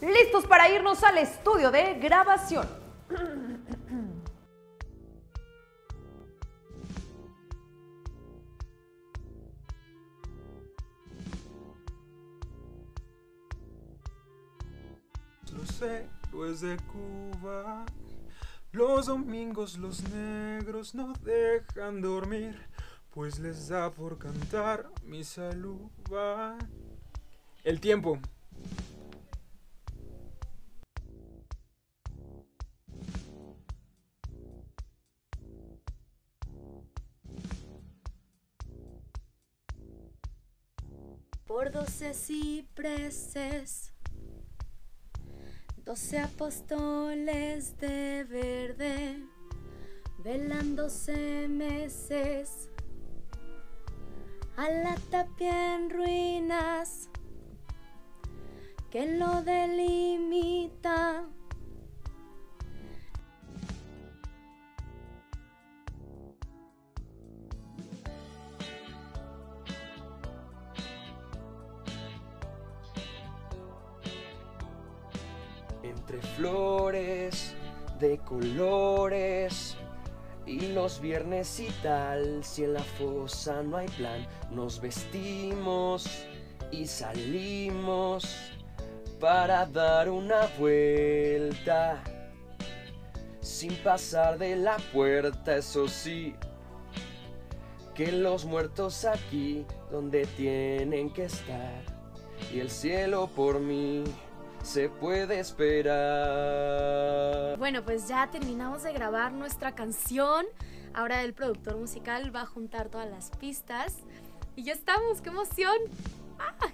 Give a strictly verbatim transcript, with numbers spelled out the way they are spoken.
listos para irnos al estudio de grabación. Los héroes de Cuba, los domingos los negros no dejan dormir, pues les da por cantar mi salud va. El tiempo. Por doce cipreses, doce apóstoles de verde, velándose meses, a la tapia en ruinas que lo delimita. Entre flores de colores y los viernes y tal, si en la fosa no hay plan, nos vestimos y salimos para dar una vuelta, sin pasar de la puerta, eso sí, que los muertos aquí donde tienen que estar, y el cielo por mí se puede esperar. Bueno, pues ya terminamos de grabar nuestra canción. Ahora el productor musical va a juntar todas las pistas y ya estamos. ¡Qué emoción! ¡Ah!